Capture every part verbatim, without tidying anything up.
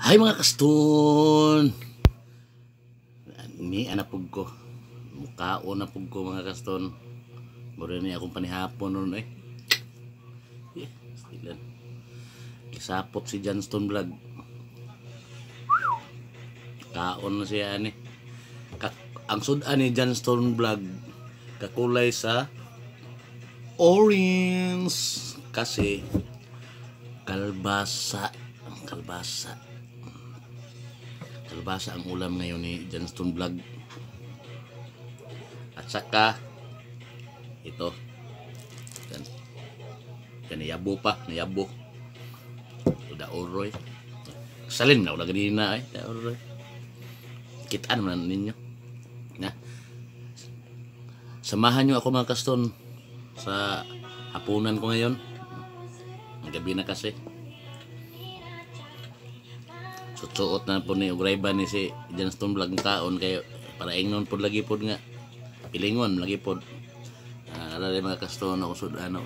Hay mga kaston. Ni anak pug ko. Mukhaon na pug ko mga kaston. Mura ni akong panihapon nun eh. Yeah, stilan. Kisapot si Johnston Vlog. Kaon na siya ani. Ka ang sudan ni Johnston Vlog kakulay sa orange kasi kalbasa. Kalbasa. Kalbasa ang ulam ngayon ni Johnston Vlog. At saka ito. Yan. Yan niyabo pa, niyabo. Uda oroy. Salin na udah ganina ay, da oroy. Kitaan man ninyo. Na. Samahan nyo ako mga kaston sa hapunan ko ngayon. Ang gabi na kasi. Suot na po ni Ugrayba ni si Johnston Vlog ng kaon kayo para ingnon po lagi po nga pilingon lagi po uh, alala mga kaston ako sud ano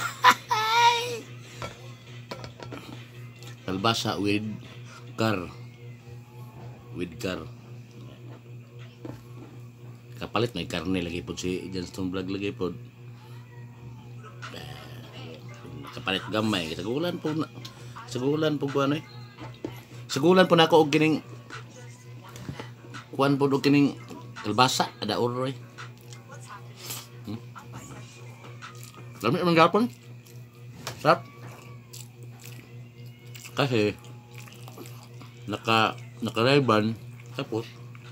kalbasa with car with car kapalit may karne lagi po si Johnston Vlog lagi po uh, kapalit gamay sagulan po na sagulan po ano eh Sigulan po na ako og kining kuan po og kining kalbasa ada oroy. Hmm. Lami man gapon. Sarap. Kasi naka naka-riban tapos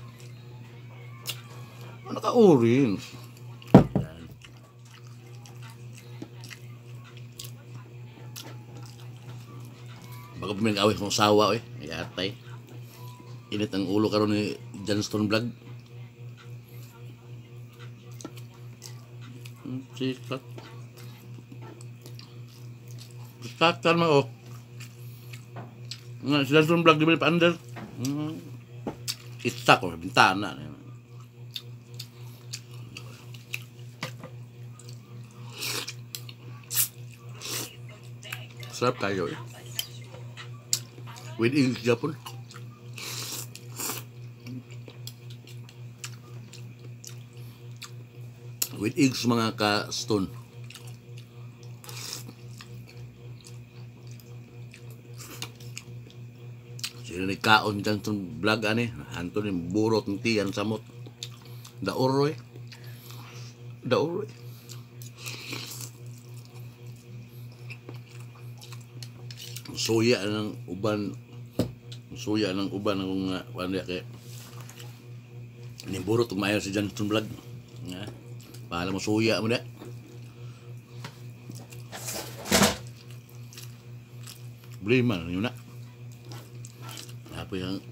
naka-orange. Bago puming awis mong sawa eh. Atay. Init ang ulo karon ni Johnston Vlog. Sikat. Sikat kan mo. Nga si Johnston Vlog di ba pa under? Hmm. Isa ko bintana. Sarap kayo eh. With eggs Japon. With eggs mga ka-stone. Sila ni kaon Johnston Vlog ani. Anton yung burot ng tiyan samot. Daoroy. Daoroy. Suya ng uban suya ng uban ng nga wala kay ni burot umayo si Johnston Vlog nga para mo suya mo na problema yun na apo yung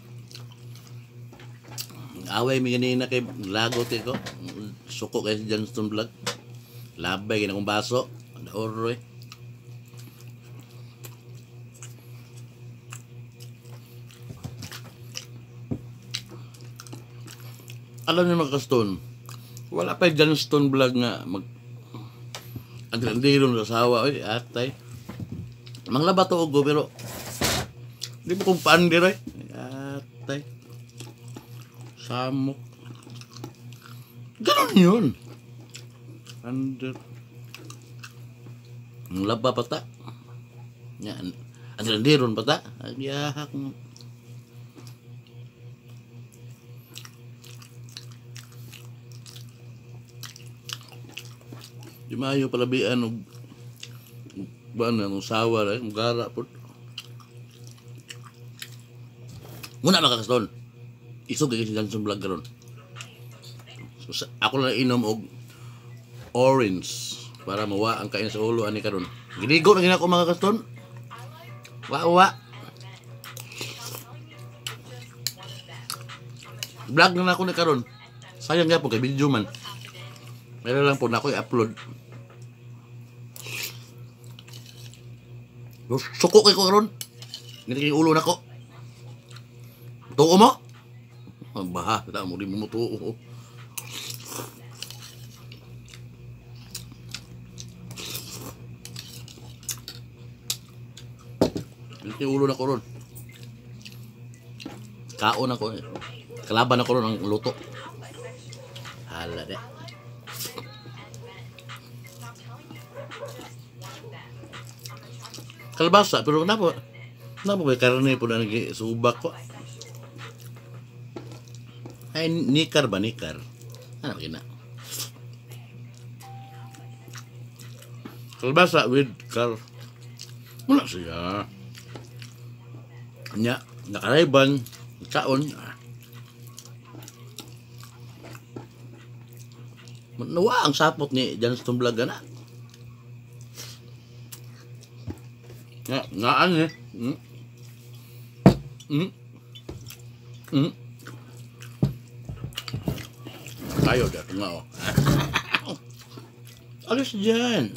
away mi ganina kay lagot ko suko kay si Johnston Vlog labay kina kong baso oroy. Alam niyo mga kaston, wala pa yung Johnston Vlog nga mag agrandiron sa sawa, oy, atay. Manglaba to og pero di mo kung paandir ay, atay. Samok. Ganon yun. Paandir. Manglaba pa ta. Yan. Agrandiron pa ta. Agiyahak mo. Di maayo palabian og ba na ng sawa ra ng gara po. Muna makakaston. Isog kay si Johnston Vlog karon. So, ako na inom og orange para mawa ang kain sa ulo ani karon. Ginigo na ginako mga kaston. Wa wa. Vlog na ako ni karon. Sayang gyapon kay video man. Meron lang po na ako i-upload. Suko kay ko karon. Ngiti ulo na ko. Tuo mo? Ang bahala mo, di mo tuo. Ngiti ulo na ko ron. kaon ako. Kalaban ako ron ng luto. Hala de. Kalabasa, pero napa napa may karne po na nag-subak ko. Ay, nikar ba? Nikar. Ano kina? Kalabasa with kar. Mula siya. Nya, nakarayban, kaon. Nawa ang sapot ni Johnston Vlog na. Nga, ngaan eh. Mm. Mm. Mm. Tayo dito nga oh. Alis dyan.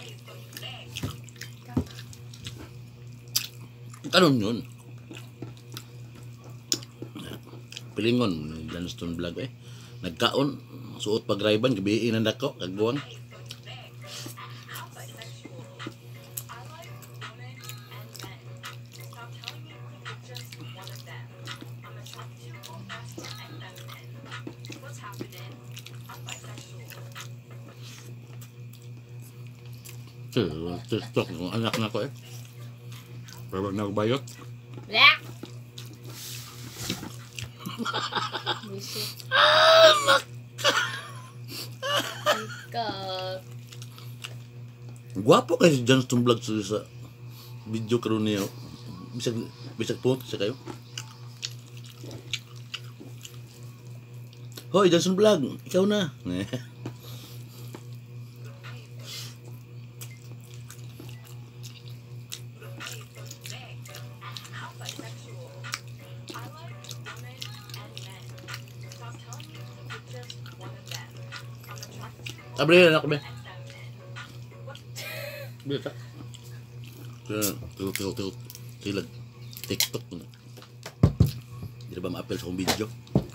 Kanon yun. Pilingon ni Johnston Vlog eh. Nagkaon, suot pagrayban, gabiin ang dako, kagbuwang. TikTok ng anak na ko eh. Pero wag na ako bayot. Bleh! Bullshit. Anak ka! Ikaw. Gwapo kayo si Johnston Vlog sa, sa video karon niyo. Bisag, bisag po sa kayo. Hoy, Johnston Vlog, ikaw na. Abre na kami. Bisa. Tuh, tuh, tuh, tilag TikTok na. Hindi ba ma-appel sa akong video?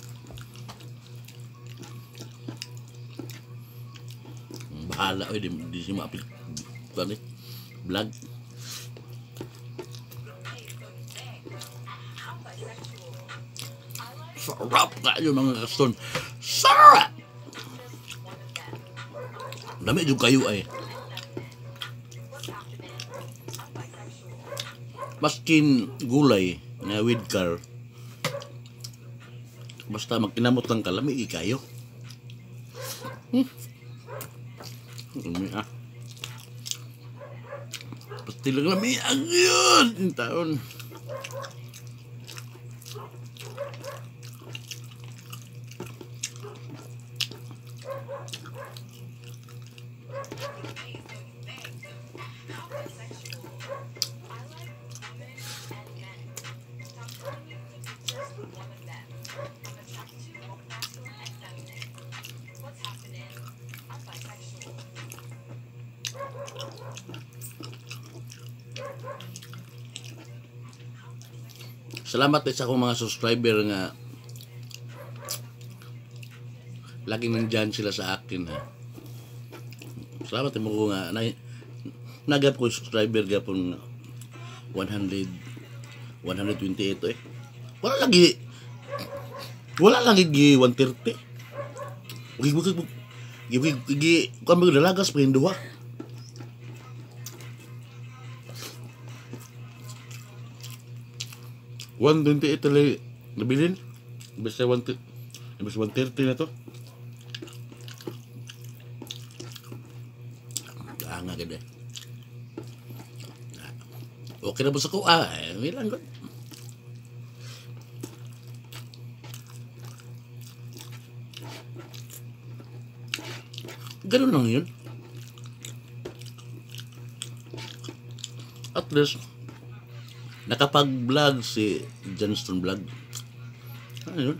Bahala, eh, di, di siya ma-appel. Ano eh? Vlog. Sarap kayo mga kaston. Sarap! Dami yung kayo ay. Maskin gulay na with car. Basta magkinamot lang ka, lami kayo. Hmm. Lami ah. Pasti lang lami ang yun. Yung taon. Salamat sa akong mga subscriber nga laging nandyan sila sa akin ha. Salamat mo ko nga na, nagap ko subscriber gapon one hundred one twenty-eight eh. Wala lagi wala lagi gi one thirty. Gi gi gi gi kan magdalagas pa duha. one twenty-eight tali nabilin. Basta one basta one thirty na to. Ah, nga gede. Okay na ba sa ko? Ah, ilang god. Ganun lang yun. At least nakapag-vlog si Johnston Vlog. Ano yun?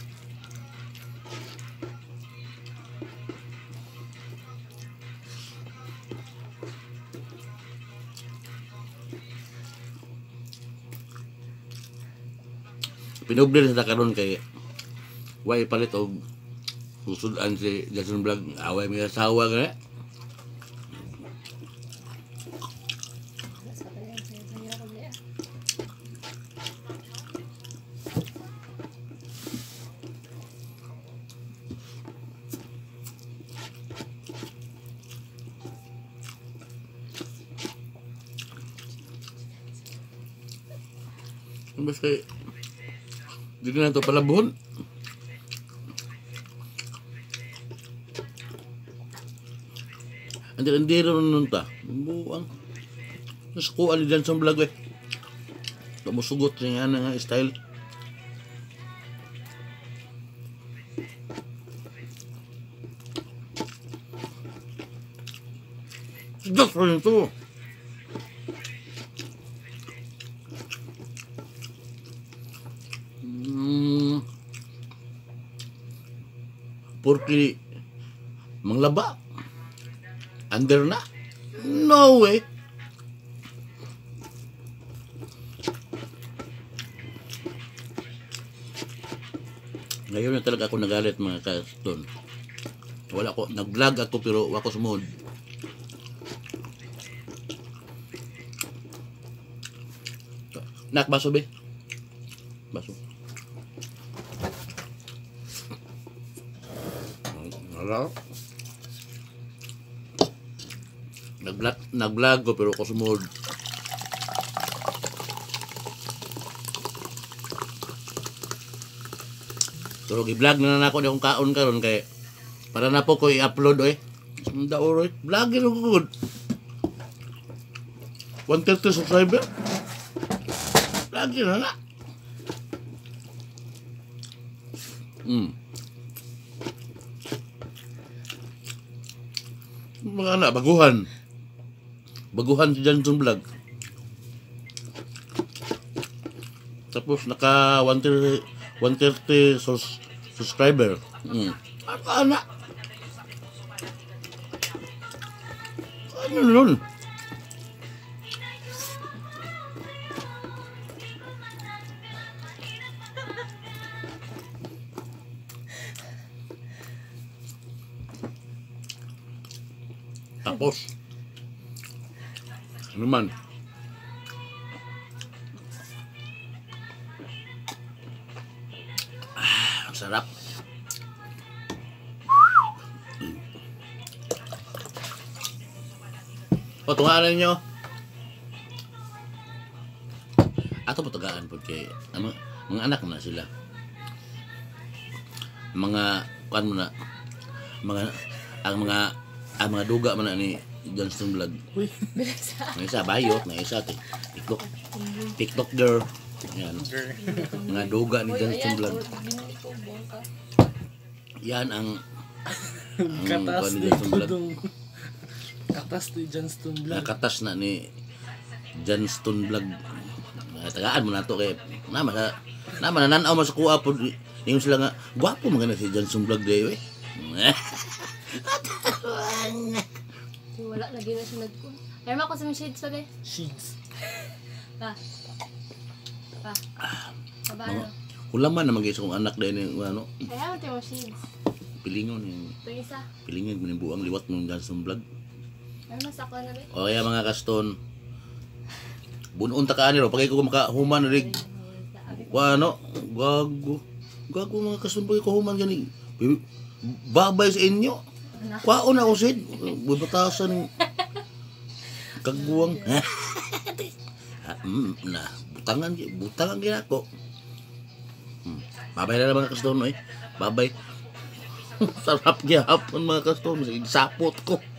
Pinublir na karon kay way palit og susudan si Johnston Vlog. Away may asawa ka. Basta dito na ito palabon. Andi andi ron nun ta. Buang. Mas ko ali dyan sa vlog eh. Tumusugot niya nga style. Just for ito. Hmm. Porque manglaba. Under na? No way. Ngayon na talaga ako nagalit mga kaston. Wala ko, nag-vlog ako pero wala ko sumod. Nak, baso be. Baso. Wala. Nag-vlog, nag-vlog ko pero ko sumod. Pero gi-vlog na na ako di akong kaon karon kay para na po ko i-upload oy. Sunda oy, vlogger ko good. one thirty subscriber. Vlogger na na. Hmm. Mga anak, baguhan. Baguhan si Johnson Vlog. Tapos naka one thirty sus subscriber. Hmm. Apa anak? Ano nun? Tapos ano man? Ah, ang sarap. O, tungalan nyo. Ato po tagaan po kay ano, mga anak na sila. Mga kuan mo na mga ang mga ang mga duga man na ni Johnston Vlog. Uy. May isa bayot, may isa TikTok. TikTok girl. Yan. Mga duga ni Johnston Vlog. Yan ang ang Katas kuan ni ni Johnston Vlog. Tudong. Katas ni Johnston Vlog. Nakatas na ni Johnston Vlog. Tagaan mo na to kay nama sa nama nananaw mo sa kuha po yung sila nga gwapo mga na si Johnston Vlog day eh. Wala na din na siya nagkun. Ayun ako sa mga shades pa de. Sheets. Pa. Pa. Aba ano? Ulaman na mag-isa kong anak din yung ano, Kaya mo tayo shades. pilingon yung Ito isa. pilingon mo yung buang liwat ng Johnston Vlog. Ayun mas ako na rin. O kaya mga kaston, bunon ta ka aniro, pagay ko makahuman rig, wano, gago, gago mga kaston, pagay ko human gani, babay sa inyo, kwao na usid, bubatasan ng kagbuwang, na, butangan, butangan ginako, hmm. Babay na mga kaston, eh, babay, sarap gyapon mga kaston, sapot ko.